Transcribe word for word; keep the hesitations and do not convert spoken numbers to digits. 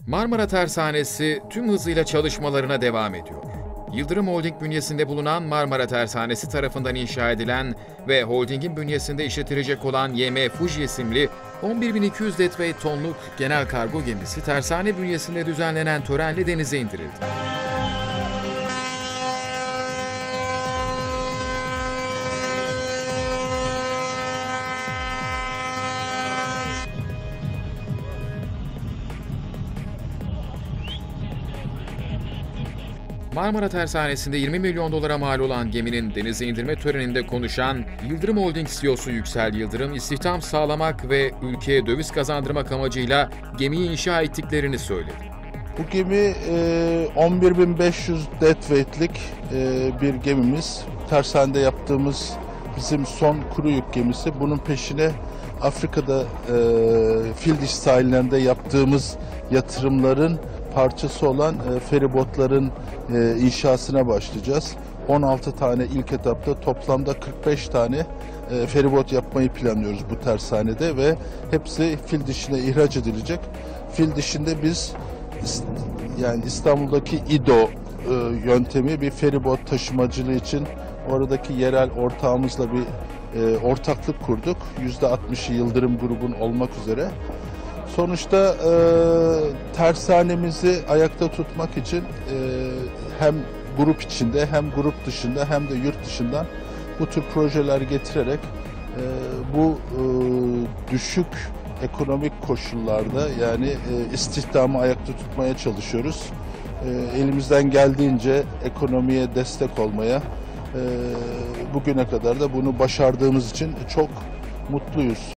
Marmara Tersanesi tüm hızıyla çalışmalarına devam ediyor. Yıldırım Holding bünyesinde bulunan Marmara Tersanesi tarafından inşa edilen ve holdingin bünyesinde işletilecek olan Y M Fuji isimli on bir bin iki yüz deadweight tonluk genel kargo gemisi tersane bünyesinde düzenlenen törenle denize indirildi. Marmara Tersanesi'nde yirmi milyon dolara mal olan geminin denize indirme töreninde konuşan Yıldırım Holding C E O'su Yüksel Yıldırım, istihdam sağlamak ve ülkeye döviz kazandırmak amacıyla gemiyi inşa ettiklerini söyledi. Bu gemi on bir bin beş yüz deadweight'lik bir gemimiz. Tersanede yaptığımız bizim son kuru yük gemisi. Bunun peşine Afrika'da Fildiş sahillerinde yaptığımız yatırımların parçası olan e, feribotların e, inşasına başlayacağız. on altı tane ilk etapta toplamda kırk beş tane e, feribot yapmayı planlıyoruz bu tersanede ve hepsi fil dişine ihraç edilecek. Fil dişinde biz yani İstanbul'daki İDO e, yöntemi bir feribot taşımacılığı için oradaki yerel ortağımızla bir e, ortaklık kurduk. yüzde altmışı Yıldırım grubun olmak üzere. Sonuçta e, tersanemizi ayakta tutmak için e, hem grup içinde hem grup dışında hem de yurt dışından bu tür projeler getirerek e, bu e, düşük ekonomik koşullarda yani e, istihdamı ayakta tutmaya çalışıyoruz. E, elimizden geldiğince ekonomiye destek olmaya e, bugüne kadar da bunu başardığımız için çok mutluyuz.